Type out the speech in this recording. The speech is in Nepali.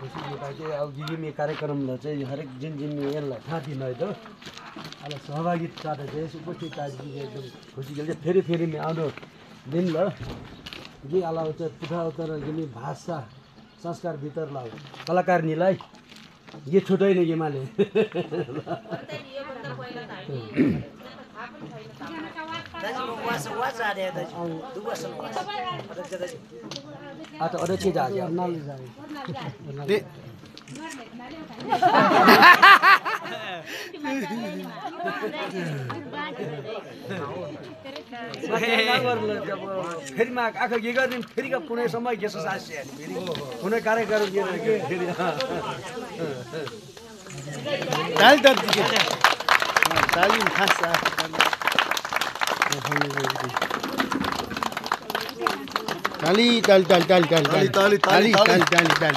खुसी के अब गिमी कार्यक्रमलाई चाहिँ हरेक जिन यसलाई थाहा दिन है त अब सहभागिता चाहिँ उपस्थित एकदम खुसी के फेरि फेरि आउँदो दिन ल गी अलाउ चाहिँ पुठा उतर गिमी भाषा संस्कार भित्र लाउ कलाकारनीलाई ये छुट्टै नै गेमाले आता अरे के जा गया नाल जा फेरि मा आखा के गर्ने फेरि का कुनै समय गेस सास्य फेरि कुनै कार्यक्रम के फेरि ताल ताल तालिम खास ताली ताल ताल ताल ताल ताली ताली ताली ताली ताली ताली